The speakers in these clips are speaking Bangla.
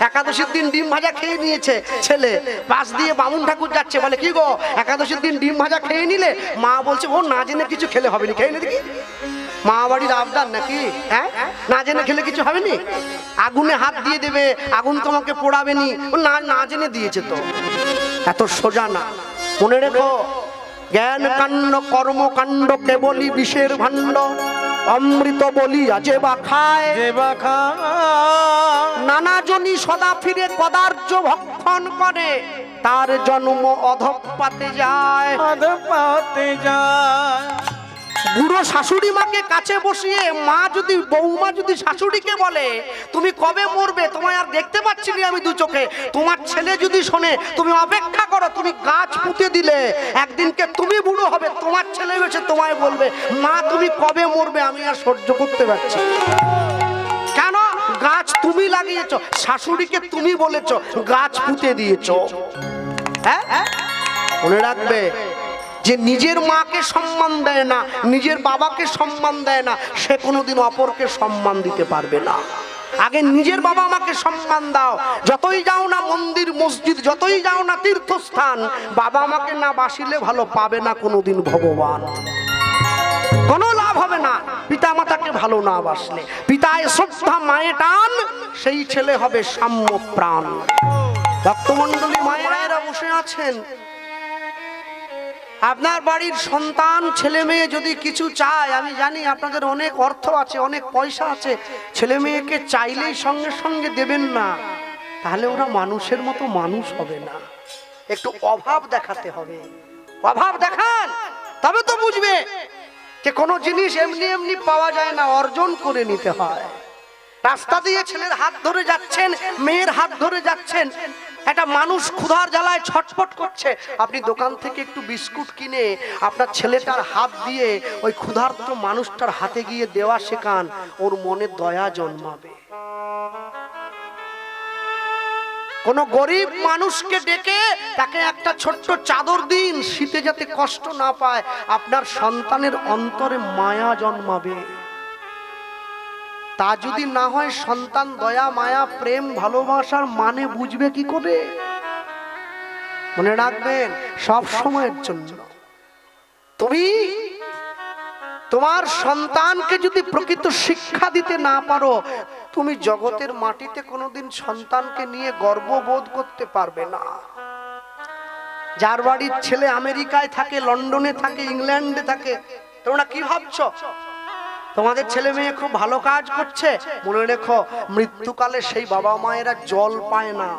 একাদশীর দিন ডিম ভাজা খেয়ে নিয়েছে ছেলে, পাশ দিয়ে বামুন ঠাকুর যাচ্ছে, বলে কি গো একাদশীর দিন ডিম ভাজা খেয়ে নিলে? মা বলছে ও না জেনে কিছু খেলে হবে না, খেয়ে নে দেখি। মা বাড়ির আবদার নাকি? হ্যাঁ, না জেনে খেলে কিছু হবে নি? আগুনে হাত দিয়ে দেবে, আগুন তোমাকে পোড়াবে নি, ও না না জেনে দিয়েছে তো। এত সোজা না, মনে রেখো জ্ঞান কাণ্ড কর্মকাণ্ড কেবলই বিষের ভাণ্ড, অমৃত বলিয়া যে বা খায় নানা জনি সদা ফিরে কদার্য ভক্ষণ করে, তার জন্ম অধঃপাতে যায়। বুড়ো শাশুড়ি মাকে কাছে বসিয়ে মা যদি বৌমা যদি শাশুড়িকে বলে তুমি কবে মরবে, তোমায় আর দেখতে পাচ্ছি না আমি দু চোখে, তোমার ছেলে যদি শোনে তুমি অপেক্ষা করো, তুমি গাছ পুঁতে দিলে একদিনকে তুমি বুড়ো হবে, তোমার ছেলে এসে তোমায় বলবে মা তুমি কবে মরবে, আমি আর সহ্য করতে পারছি। কেন? গাছ তুমি লাগিয়েছো, শাশুড়িকে তুমি বলেছো, গাছ পুঁতে দিয়েছো। হ্যাঁ, মনে রাখবে যে নিজের মাকে সম্মান দেয় না, নিজের বাবাকে সম্মান দেয় না, সে কোনোদিন অপরকে সম্মান দিতে পারবে না। আগে নিজের বাবা মাকে সম্মান দাও। যতই যাও না মন্দির মসজিদ, যতই যাও না তীর্থস্থান, বাবা মাকে না বাসিলে ভালো পাবে না কোনোদিন ভগবান, কোনো লাভ হবে না। পিতা মাতাকে ভালো না বাসলে, পিতায় শ্রদ্ধা মায়ে টান, সেই ছেলে হবে সাম্য প্রাণ। ভক্তমণ্ডলী মায়েরা বসে আছেন, আপনার বাড়ির সন্তান ছেলে মেয়ে যদি কিছু চায়, আমি জানি আপনাদের অনেক অর্থ আছে, অনেক পয়সা আছে, ছেলে মেয়েকে চাইলেই সঙ্গে সঙ্গে দেবেন না, তাহলে ওরা মানুষের মতো মানুষ হবে না। একটু অভাব দেখাতে হবে, অভাব দেখান তবে তো বুঝবে যে কোনো জিনিস এমনি এমনি পাওয়া যায় না, অর্জন করে নিতে হয়। রাস্তা দিয়ে ছেলের হাত ধরে যাচ্ছেন, মেয়ের হাত ধরে যাচ্ছেন, একটা মানুষ ক্ষুধার জ্বালায় ছটফট করছে, আপনি দোকান থেকে একটু বিস্কুট কিনে আপনার ছেলেটার হাত দিয়ে ওই ক্ষুধার্ত মানুষটার হাতে গিয়ে দেওয়া শেখান, ওর মনে দয়া জন্মাবে। কোন গরিব মানুষকে ডেকে তাকে একটা ছোট্ট চাদর দিন, শীতে যাতে কষ্ট না পায়, আপনার সন্তানের অন্তরে মায়া জন্মাবে। তা যদি না হয় সন্তান দয়া মায়া প্রেম ভালোবাসার মানে বুঝবে কি করে? মনে রাখবেন সব সময়ের জন্য তুমি তোমার সন্তানকে যদি প্রকৃত শিক্ষা দিতে না পারো, তুমি জগতের মাটিতে কোনোদিন সন্তানকে নিয়ে গর্ববোধ করতে পারবে না। যার বাড়ির ছেলে আমেরিকায় থাকে, লন্ডনে থাকে, ইংল্যান্ডে থাকে, তোমরা কি ভাবছো তোমাদের ছেলে মেয়ে খুব ভালো কাজ করছে? মনে রেখো মৃত্যুকালে সেই বাবা মায়েরা জল পায় না।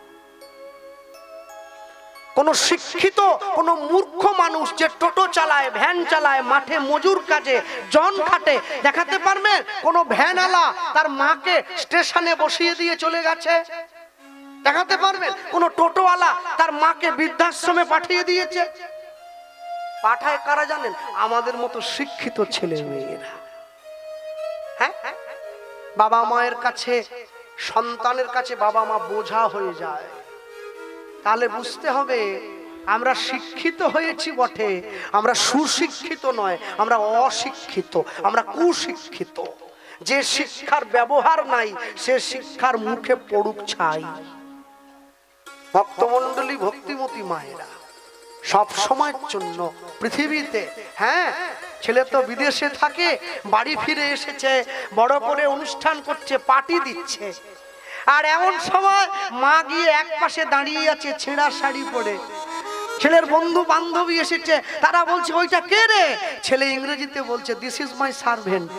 কোন শিক্ষিত কোন মূর্খ মানুষ যে টোটো চালায়, ভ্যান চালায়, মাঠে মজুর কাজে জন খাটে, দেখাতে পারবেন কোন ভ্যানওয়ালা তার মাকে স্টেশনে বসিয়ে দিয়ে চলে গেছে? দেখাতে পারবেন কোন টোটোওয়ালা তার মাকে বৃদ্ধাশ্রমে পাঠিয়ে দিয়েছে? পাঠায় কারা জানেন? আমাদের মতো শিক্ষিত ছেলে মেয়েরা। হ্যাঁ, বাবা মায়ের কাছে, সন্তানের কাছে বাবা মা বোঝা হয়ে যায়। তাহলে বুঝতে হবে আমরা শিক্ষিত হয়েছি বটে, আমরা সুশিক্ষিত নয়, আমরা অশিক্ষিত, আমরা কুশিক্ষিত। যে শিক্ষার ব্যবহার নাই সে শিক্ষার মুখে পড়ুক ছাই। ভক্তমণ্ডলী ভক্তিমতী মায়েরা সব সময়ের জন্য পৃথিবীতে, হ্যাঁ ছেলে তো বিদেশে থাকে, বাড়ি ফিরে এসেছে, বড় করে অনুষ্ঠান করছে, পার্টি দিচ্ছে, আর এমন সময় মা গিয়ে এক পাশে দাঁড়িয়ে আছে ছেঁড়া শাড়ি পরে। ছেলের বন্ধু বান্ধবী এসেছে, তারা বলছে ওইটা কে রে? ছেলে ইংরেজিতে বলছে দিস ইজ মাই সার্ভেন্ট।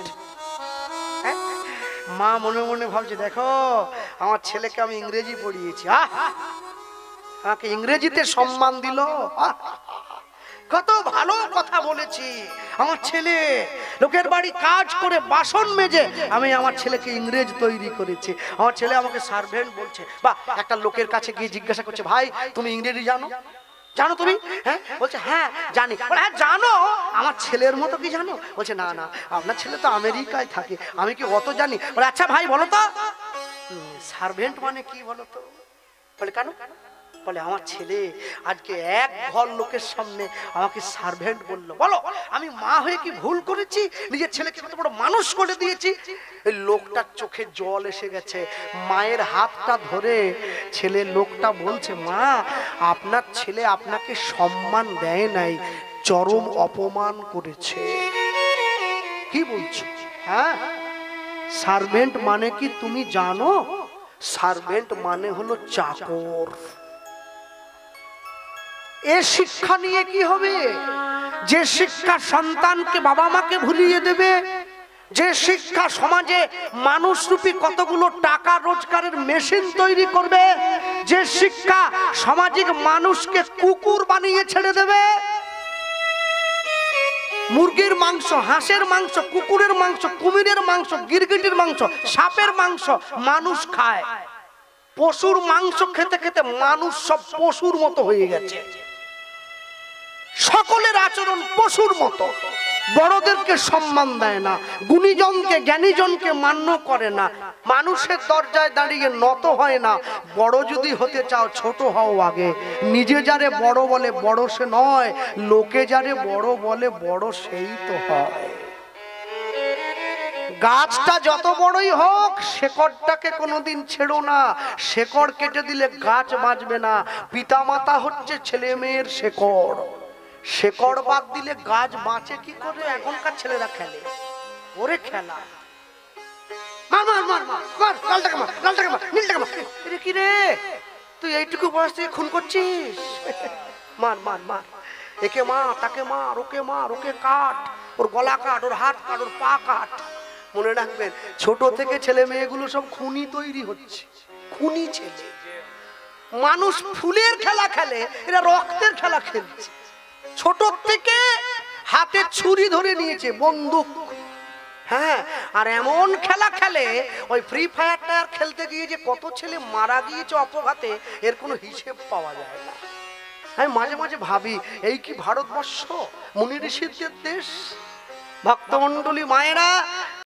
মা মনে মনে ভাবছে দেখো আমার ছেলেকে আমি ইংরেজি পড়িয়েছি, আমাকে ইংরেজিতে সম্মান দিল, কত ভালো কথা বলেছি। আমার ছেলে লোকের বাড়ি কাজ করে বাসন মেজে আমি আমার ছেলেকে ইংরেজ তৈরি করেছি, আমার ছেলে আমাকে সার্ভেন্ট বলছে। বা একটা লোকের কাছে গিয়ে জিজ্ঞাসা করছে ভাই তুমি ইংরেজি জানো? জানো তুমি? হ্যাঁ, বলছে হ্যাঁ জানি। বলে হ্যাঁ জানো, আমার ছেলের মতো কি জানো? বলছে না না, আপনার ছেলে তো আমেরিকায় থাকে, আমি কি অত জানি? বলে আচ্ছা ভাই বলো তো সার্ভেন্ট মানে কি বলো তো? বলে কেন? বলে আমার ছেলে আজকে এক ঘর লোকের সামনে আমাকে সার্ভেন্ট বললো। বলো আমি মা হয়ে কি ভুল করেছি? নিজের ছেলেকে কত বড় মানুষ করে দিয়েছি। এই লোকটার চোখে জল এসে গেছে। মায়ের হাতটা ধরে ছেলে লোকটা বলছে, মা আপনার ছেলে আপনাকে সম্মান দেয় নাই, চরম অপমান করেছে। কি বলছো? হ্যাঁ, সার্ভেন্ট মানে কি তুমি জানো? সার্ভেন্ট মানে হলো চাকর। এ শিক্ষা নিয়ে কি হবে? যে শিক্ষা সন্তানকে বাবা মাকে ভুলিয়ে দেবে, যে শিক্ষা সমাজে মানুষরূপী কতগুলো টাকা রোজগারের মেশিন তৈরি করবে, যে শিক্ষা সামাজিক মানুষকে কুকুর বানিয়ে ছেড়ে দেবে। মুরগির মাংস, হাঁসের মাংস, কুকুরের মাংস, কুমিরের মাংস, গিরগিটির মাংস, সাপের মাংস মানুষ খায়। পশুর মাংস খেতে খেতে মানুষ সব পশুর মতো হয়ে গেছে। সকলের আচরণ পশুর মতো। বড়দেরকে সম্মান দেয় না, গুণীজনকে জ্ঞানীজনকে মান্য করে না, মানুষের দরজায় দাঁড়িয়ে নত হয় না। বড় যদি হতে চাও ছোট হও আগে। নিজে যারে বড় বলে বড় সে নয়, লোকে যারে বড় বলে বড় সেই তো হয়। গাছটা যত বড়ই হোক শেকড়টাকে কোনোদিন ছেড়ো না। শেকড় কেটে দিলে গাছ বাঁচবে না। পিতামাতা হচ্ছে ছেলে মেয়ের শেকড়। শেকড় বাদ দিলে গাছ বাঁচে কি করে? এখনকার ছেলেরা খেলে ওরে খেলা, মার মার মার মার মার, লালটাকে মার, লালটাকে মার, নীলটাকে মার। এরে কি রে, তুই এইটুকু বয়স থেকে খুন করছিস? মার মার মার, একে মার, তাকে মার, ওকে মার, ওকে কাট, ওর গলা কাট, ওর হাত কাট, ওর পা কাট। মনে রাখবেন, ছোট থেকে ছেলে মেয়েগুলো সব খুনি তৈরি হচ্ছে। খুনি ছেলে। মানুষ ফুলের খেলা খেলে, এরা রক্তের খেলা খেলছে। ছোট থেকে হাতে ছুরি ধরে নিয়েছে, বন্দুক। হ্যাঁ, আর এমন খেলা খেলে, ওই ফ্রি ফায়ারটা খেলতে গিয়ে যে কত ছেলে মারা গিয়েছে অপঘাতে, এর কোনো হিসেব পাওয়া যায় না। আমি মাঝে মাঝে ভাবি, এই কি ভারতবর্ষ, মুনি ঋষিদের দেশ? ভক্তমণ্ডলী মায়েরা,